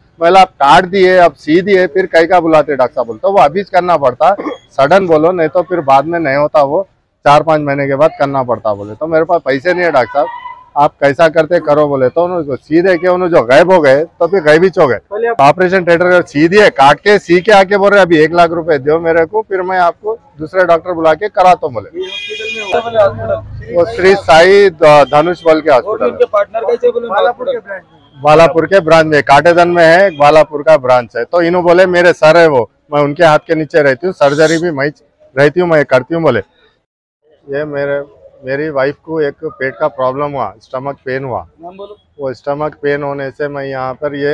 मतलब आप काट दिए, अब सी दिए, फिर कहीं का बुलाते डॉक्टर साहब बोलते, वो अभी करना पड़ता, सडन बोलो, नहीं तो फिर बाद में नहीं होता, वो 4-5 महीने के बाद करना पड़ता। बोले तो मेरे पास पैसे नहीं है डॉक्टर साहब, आप कैसा करते करो। बोले तो उन्होंने सीधे के उन्होंने जो गायब हो गए तो फिर गायब ही हो गए। ऑपरेशन थिएटर का सीधे काट के सी के आके बोल रहे अभी 1 लाख रुपए दो मेरे को, फिर मैं आपको दूसरे डॉक्टर बुला के करा तो। बोले वो श्री साई धनुष बल के हॉस्पिटल, बालापुर के ब्रांच में, काटेदन में है, बालापुर का ब्रांच है। तो इन्हों बोले मेरे सर है वो, मैं उनके हाथ के नीचे रहती हूँ, सर्जरी भी मैं रहती हूँ, मैं करती हूँ। बोले ये मेरी वाइफ को एक पेट का प्रॉब्लम हुआ, स्टमक पेन हुआ। वो स्टमक पेन होने से मैं यहाँ पर ये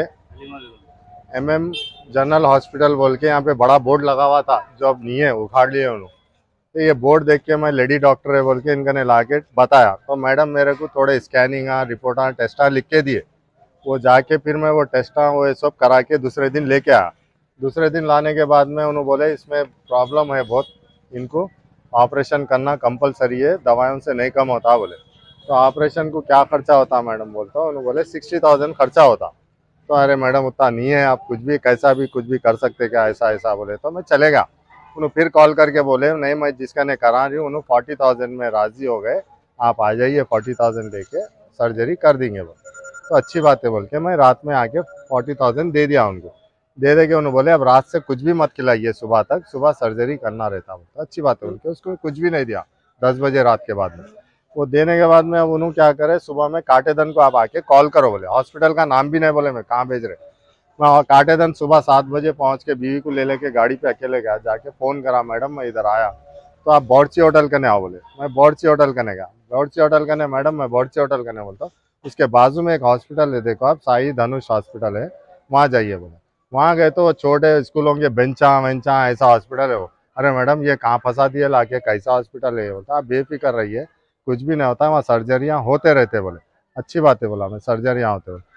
MM जनरल हॉस्पिटल बोल के यहाँ पे बड़ा बोर्ड लगा हुआ था, जो अब नहीं है, उखाड़ लिए उन्होंने। तो ये बोर्ड देख के मैं लेडी डॉक्टर है बोल के इनका ने ला के बताया, तो मैडम मेरे को थोड़े स्कैनिंग रिपोर्ट टेस्टा लिख के दिए। वो जाके फिर मैं वो टेस्टा वो ये सब करा के दूसरे दिन लेके आया। दूसरे दिन लाने के बाद में उन्होंने बोले इसमें प्रॉब्लम है बहुत, इनको ऑपरेशन करना कंपलसरी है, दवाइयों से नहीं कम होता। बोले तो ऑपरेशन को क्या खर्चा होता मैडम, बोलता उन्होंने बोले 60,000 खर्चा होता। तो अरे मैडम उतना नहीं है, आप कुछ भी कैसा भी कुछ भी कर सकते क्या, ऐसा ऐसा। बोले तो मैं चलेगा। उन्होंने फिर कॉल करके बोले नहीं, मैं जिसका ने करा रही हूँ उन्होंने 40,000 में राजी हो गए, आप आ जाइए 40,000 लेके सर्जरी कर देंगे। वो तो अच्छी बात है बोल के मैं रात में आके 40,000 दे दिया उनको। दे के उन्होंने बोले अब रात से कुछ भी मत खिलाइए सुबह तक, सुबह सर्जरी करना रहता। तो अच्छी बात है बोल के उसको कुछ भी नहीं दिया 10 बजे रात के बाद में। वो देने के बाद में अब उन्होंने क्या करे, सुबह में काटेदन को आप आके कॉल करो। बोले हॉस्पिटल का नाम भी नहीं बोले, मैं कहाँ भेज रहे। मैं काटेदन सुबह 7 बजे पहुँच के बीवी को ले लेके गाड़ी पे अकेले गया, जाके फ़ोन करा मैडम मैं इधर आया, तो आप बॉर्ची होटल करने आओ। बोले मैं बॉर्ची होटल करने गया, बॉर्ची होटल करने, मैडम मैं बॉर्ची होटल करने बोलता हूँ, उसके बाजू में एक हॉस्पिटल है, देखो आप साई धनुष हॉस्पिटल है, वहाँ जाइए। बोले वहाँ गए तो वो छोटे स्कूलों के बेंचा वेंचा ऐसा हॉस्पिटल है वो। अरे मैडम ये कहाँ फंसा दिए लाके, कैसा हॉस्पिटल है। बोलता आप बेफिक्र रहिए, कुछ भी नहीं होता, वहाँ सर्जरियाँ होते रहते। बोले अच्छी बात है, बोला मैं सर्जरियाँ होते हुए।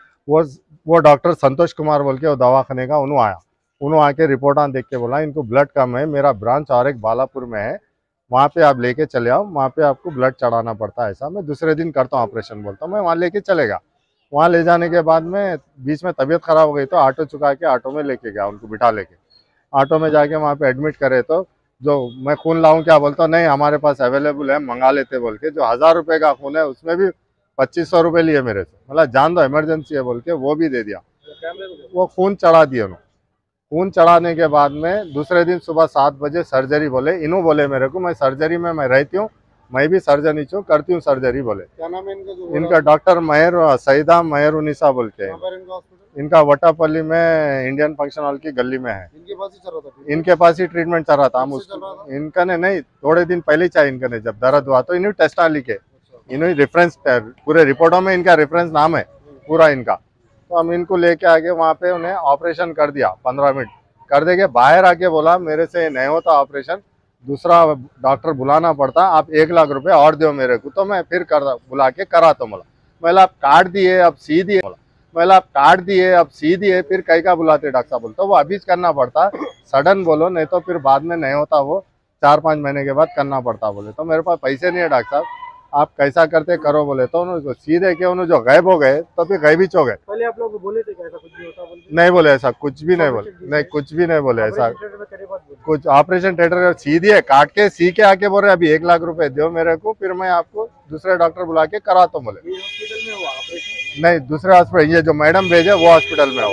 वो डॉक्टर संतोष कुमार बोल के वो दवाखाने का उन्होंने आया, उन्होंने आके रिपोर्ट देख के बोला इनको ब्लड कम है, मेरा ब्रांच और एक बालापुर में है, वहाँ पे आप लेके चले आओ, वहाँ पे आपको ब्लड चढ़ाना पड़ता है, ऐसा मैं दूसरे दिन करता हूँ ऑपरेशन। बोलता हूँ मैं वहाँ लेके चलेगा। वहाँ ले जाने के बाद में बीच में तबीयत खराब हो गई तो ऑटो चुका के ऑटो में लेके गया, उनको बिठा लेके ऑटो में जाके वहाँ पे एडमिट करे। तो जो मैं खून लाऊं क्या, बोलता नहीं हमारे पास अवेलेबल है, मंगा लेते बोल के। जो 1000 रुपये का खून है उसमें भी 2500 रुपये लिए मेरे से, मतलब जान दो इमरजेंसी है बोल के वो भी दे दिया। वो खून चढ़ा दिए उन्होंने। खून चढ़ाने के बाद में दूसरे दिन सुबह 7 बजे सर्जरी। बोले इन्हों बोले मेरे को मैं सर्जरी में मैं रहती हूँ, मैं भी सर्जन ही हूँ, करती हूँ सर्जरी। बोले क्या नाम है इनका? इनका डॉक्टर सईदा मेहर उन्नीसा बोल के, इनका वटापल्ली में इंडियन फंक्शन हॉल की गली में है। इनके पास ही ट्रीटमेंट चल रहा था। हम इनका ने नहीं, थोड़े दिन पहले ही चाहिए इनका ने, जब दर्द हुआ तो इन्होंने टेस्ट लिखे, इन्होंने रेफरेंस, पूरे रिपोर्टों में इनका रेफरेंस नाम है पूरा इनका। तो हम इनको लेके आके वहाँ पे उन्हें ऑपरेशन कर दिया, 15 मिनट कर देके बाहर आके बोला मेरे से नहीं होता ऑपरेशन, दूसरा डॉक्टर बुलाना पड़ता, आप 1 लाख रुपए और दो मेरे को, तो मैं फिर बुला के करा। तो मतलब आप काट दिए अब सी दिए, मतलब आप काट दिए अब सी दिए, फिर कहीं का बुलाते डॉक्टर साहब। बोलते वो अभी करना पड़ता, सडन बोलो, नहीं तो फिर बाद में नहीं होता, वो 4-5 महीने के बाद करना पड़ता। बोले तो मेरे पास पैसे नहीं है डॉक्टर साहब, आप कैसा करते करो। बोले तो उन्होंने सीधे के उन्होंने जो गायब हो गए तो फिर गायब ही हो गए। पहले आप लोग बोले थे ऐसा कुछ भी होता? नहीं बोले ऐसा कुछ भी नहीं बोले, नहीं कुछ भी नहीं बोले ऐसा कुछ। ऑपरेशन थिएटर का सीधी है, काट के सी के आके बोल रहे अभी 1 लाख रुपए दो मेरे को, फिर मैं आपको दूसरे डॉक्टर बुला के करा तो। बोले हॉस्पिटल में हुआ ऑपरेशन? नहीं दूसरे हॉस्पिटल, ये जो मैडम भेजे वो हॉस्पिटल में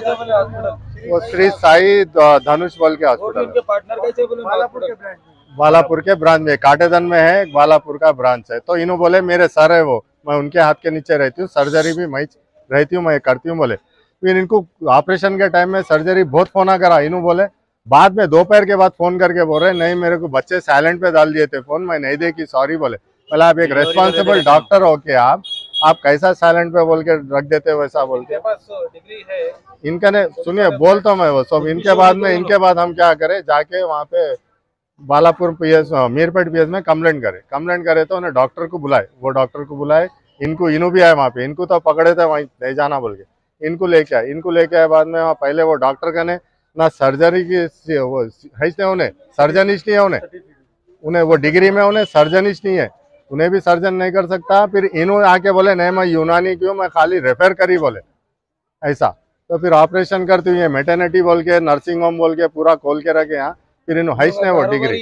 हुआ, वो श्री साई धनुष बल के हॉस्पिटल। पार्टनर कैसे बोले? बालापुर के ब्रांच में, काटेदन में है, बालापुर का ब्रांच है। तो इन्हों बोले मेरे सर है वो, मैं उनके हाथ के नीचे रहती हूँ, सर्जरी भी मैं रहती हूँ, मैं करती हूँ। बोले फिर इनको ऑपरेशन के टाइम में सर्जरी बहुत फोन करा। इन्हों बोले बाद में दोपहर के बाद फोन करके बोल रहे नहीं मेरे को बच्चे साइलेंट पे डाल दिए थे फोन, मैं नहीं देखी, सॉरी। बोले पहले आप एक रेस्पॉन्सिबल डॉक्टर हो के आप कैसा साइलेंट पे बोल के रख देते वैसा बोल के। डिग्री है इनका ने सुनिए बोल तो मैं वो सब। इनके बाद हम क्या करें, जाके वहाँ पे बालापुर PS मीरपेट PS में कंप्लेंट करे तो उन्हें डॉक्टर को बुलाए, वो डॉक्टर को बुलाए, इनको भी आए वहाँ पे, इनको तो पकड़े थे वहीं नहीं जाना बोल के, इनको लेके आए बाद में। वहाँ पहले वो डॉक्टर का ने ना सर्जरी की वो है, उन्हें सर्जनिस्ट नहीं है, उन्हें वो डिग्री में उन्हें सर्जनिस्ट नहीं है, उन्हें भी सर्जन नहीं कर सकता। फिर इन्होंने आके बोले नहीं मैं यूनानी क्यों, मैं खाली रेफर करी। बोले ऐसा तो फिर ऑपरेशन करते हुए मेटर्निटी बोल के नर्सिंग होम बोल के पूरा खोल के रखे यहाँ, फिर इन्हों हाइस ने वो डिग्री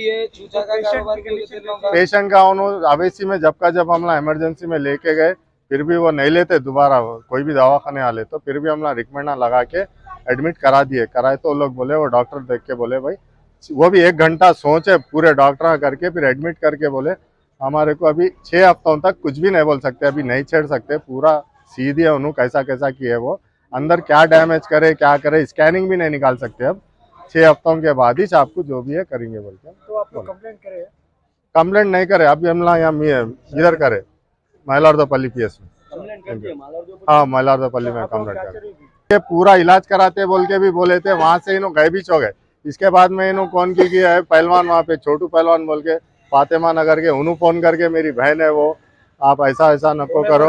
पेशेंट का उन्होंने अवेसी में जब का जब हमला इमरजेंसी में लेके गए फिर भी वो नहीं लेते दोबारा, कोई भी दवाखाने वाले तो फिर भी हमला रिकमेंड लगा के एडमिट करा दिए, कराए तो लोग बोले, वो डॉक्टर देख के बोले भाई वो भी 1 घंटा सोचे पूरे डॉक्टर करके फिर एडमिट करके बोले हमारे को अभी 6 हफ्तों तक कुछ भी नहीं बोल सकते, अभी नहीं छेड़ सकते, पूरा सीधी है उन्होंने कैसा कैसा किए वो अंदर क्या डैमेज करे क्या करे स्कैनिंग भी नहीं निकाल सकते, अब 6 हफ्तों के बाद ही आपको जो भी है करेंगे बोल के। तो आप लोग कंप्लेंट करे? कंप्लेंट नहीं करे, अभी हमला यहाँ इधर करे मलारदोपल्ली पीएस में। हाँ मलारदोपल्ली में कंप्लेंट करे, ये पूरा इलाज कराते बोल के भी बोले थे, वहां से इन्हों गए भी चो गए। इसके बाद में इन्हों कौन की है पहलवान वहाँ पे छोटू पहलवान बोल के फातिमा नगर के उन्होंने फोन करके मेरी बहन है वो, आप ऐसा ऐसा नको करो,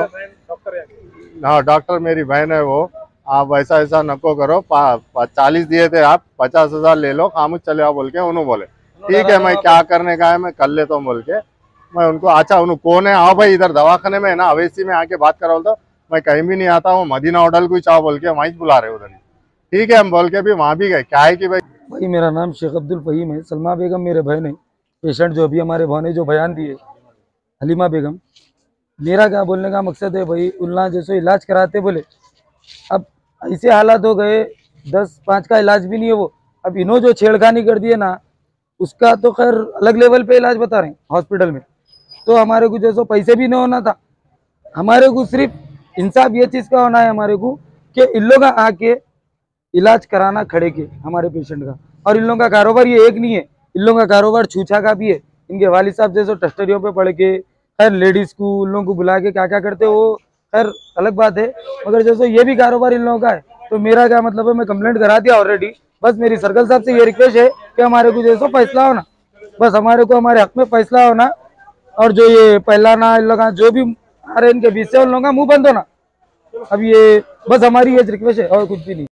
हाँ डॉक्टर मेरी बहन है वो, आप ऐसा ऐसा नको करो, 40 दिए थे आप 50,000 ले लो खामुश चले आओ बोल के उन्होंने बोले ठीक है मैं क्या करने का है मैं कर लेता हूँ बोल के मैं उनको अच्छा उन्होंने कौन है आओ भाई इधर दवाखाने में है ना अवेसी में आके बात करो, तो मैं कहीं भी नहीं आता हूँ मदीना होटल को चाहो बोल के वहीं बुला रहे उधर, ठीक है हम बोल के भी वहाँ भी गए, क्या है कि भाई मेरा नाम शेख अब्दुल फहीम है, सलमा बेगम मेरे बहन है, पेशेंट जो अभी हमारे भाई ने जो बयान दिए हलीमा बेगम, मेरा क्या बोलने का मकसद है भाई उल्ला जैसे इलाज कराते बोले अब ऐसे हालात हो गए 10-5 का इलाज भी नहीं है वो, अब इन्हों जो छेड़खानी कर दिए ना उसका तो खैर अलग लेवल पे इलाज बता रहे हैं हॉस्पिटल में, तो हमारे को जैसे पैसे भी नहीं होना था, हमारे को सिर्फ इंसाफ ये चीज़ का होना है हमारे को कि इन लोग आके इलाज कराना खड़े के हमारे पेशेंट का, और इन लोगों का कारोबार ये एक नहीं है, इन लोगों का कारोबार छूछा का भी है, इनके वालिद साहब जैसे टस्टरियों पे पढ़ के खैर लेडीज़ को उन लोगों को बुला के क्या क्या करते वो खैर अलग बात है, मगर जैसे ये भी कारोबार इन लोगों का है, तो मेरा क्या मतलब है मैं कंप्लेंट करा दिया ऑलरेडी, बस मेरी सर्कल साहब से ये रिक्वेस्ट है कि हमारे को जैसे फैसला होना, बस हमारे को हमारे हक में फैसला होना, और जो ये पहलाना इन लोग जो भी आ रहे इनके बीच से उन लोगों का मुंह बंद होना, अब ये बस हमारी ये रिक्वेस्ट है और कुछ भी नहीं।